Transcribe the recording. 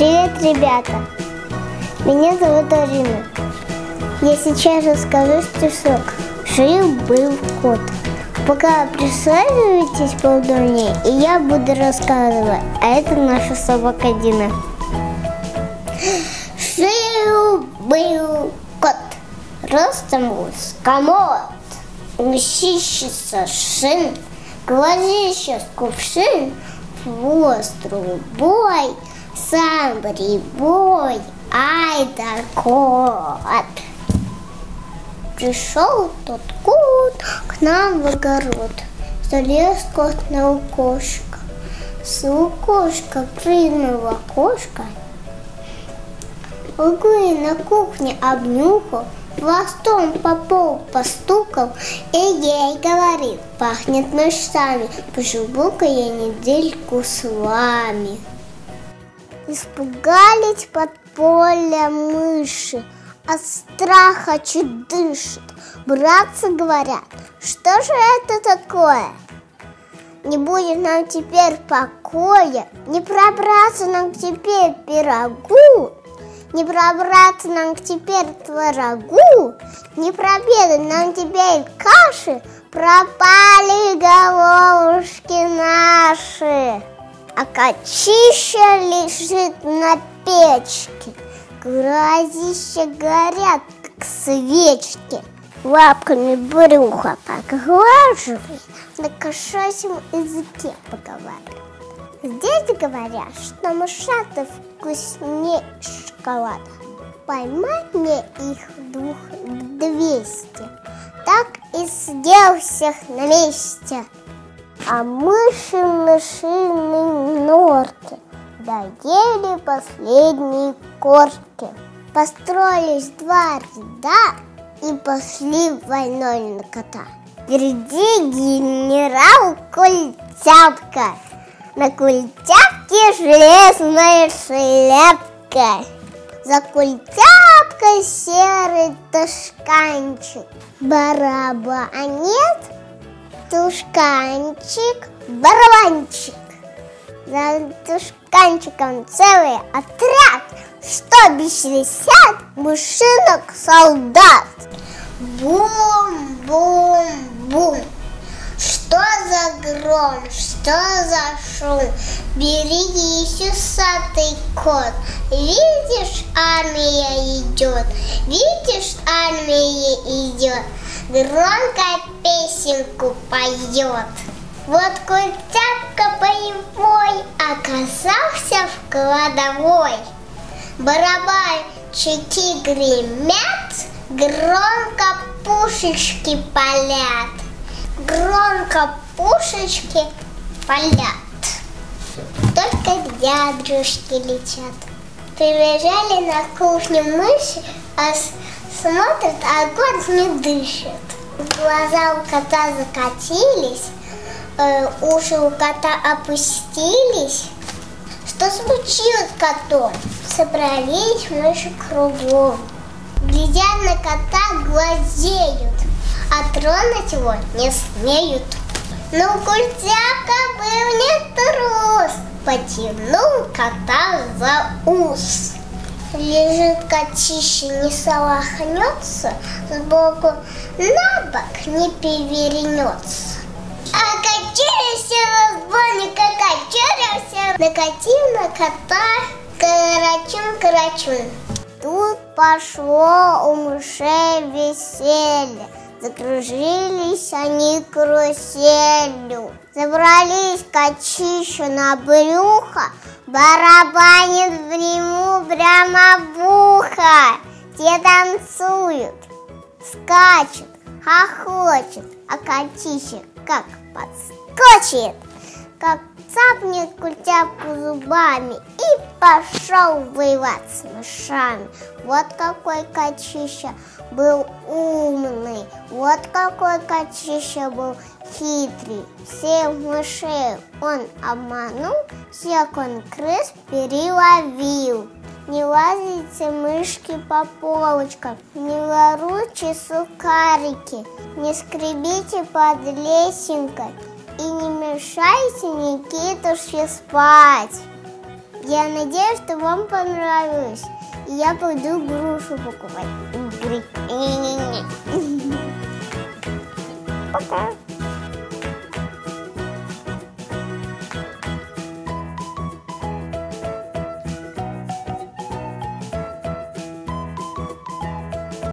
Привет, ребята! Меня зовут Арина. Я сейчас расскажу стишок. Жил-был кот. Пока присаживайтесь поудобнее, и я буду рассказывать. А это наша собака Дина. Жил-был кот. Ростом с комод. Мщищица шин. Глазища с кувшин. Хвост трубой. Сам рябой, ай да кот. Пришел тот кот к нам в огород. Залез кот на окошко. С окошка прыгнул в окошко. Углы на кухне обнюхал, хвостом по полу постукал. И ей говорит, пахнет ночами, поживу-ка я недельку с вами. Испугались под поле мыши, от страха чуть дышат. Братцы говорят, что же это такое? Не будет нам теперь покоя, не пробраться нам теперь пирогу, не пробраться нам теперь творогу, не пробедать нам теперь каши, пропали головушки наши. А котища лежит на печке, глазища горят, как свечки. Лапками брюхо поглаживает, на кошачьем языке поговаривает. Здесь говорят, что мышата вкуснее шоколада. Поймать мне их 200, так и съел всех на месте. А мыши в мышиной норке доели последние корки. Построились 2 ряда и пошли войной на кота. Впереди генерал Культяпка, на Культяпке железная шляпка. За Культяпкой серый тушканчик, барабанит тушканчик, барабанчик. За тушканчиком целый отряд, 150 мышинок-солдат. Бум-бум-бум. Что за гром, что за шум? Берегись, усатый кот. Видишь, армия идет, видишь, армия идет. Громко песенку поет. Вот Культяпка боевой оказался в кладовой. Барабанщики гремят, громко пушечки палят. Громко пушечки палят. Только ядрушки летят. Прибежали на кухню мыши, а смотрят, а кот не дышит. Глаза у кота закатились, уши у кота опустились. Что случилось с котом? Собрались мыши кругом. Глядя на кота, глазеют, а тронуть его не смеют. Но Культяпка был не трус, потянул кота за ус. Лежит котище, не шелохнется, сбоку на бок не перевернется. А качерился разбойник, качерился, накатил на кота карачун-карачун. Тут пошло у мышей веселье, закружились они каруселью. Забрались котищу на брюхо, барабанит в риму прямо в ухо. Те танцуют, скачут, хохочет, а котище как подскочит, как цапнет Культяпку зубами и пошел воевать с мышами. Вот какой котища был умный, вот какой котища был хитрый. Всех мышей он обманул, всех он крыс переловил. Не лазите, мышки, по полочкам, не воруйте сухарики, не скребите под лесенкой и не мешайте Никитушке спать. Я надеюсь, что вам понравилось. И я пойду грушу покупать.